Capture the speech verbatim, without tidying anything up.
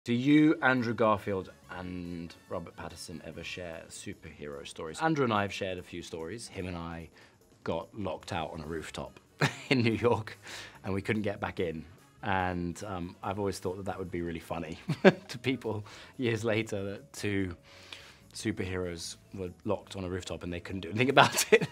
Do you, Andrew Garfield and Robert Pattinson, ever share superhero stories? Andrew and I have shared a few stories. Him and I got locked out on a rooftop in New York and we couldn't get back in. And um, I've always thought that that would be really funny to people years later, that two superheroes were locked on a rooftop and they couldn't do anything about it.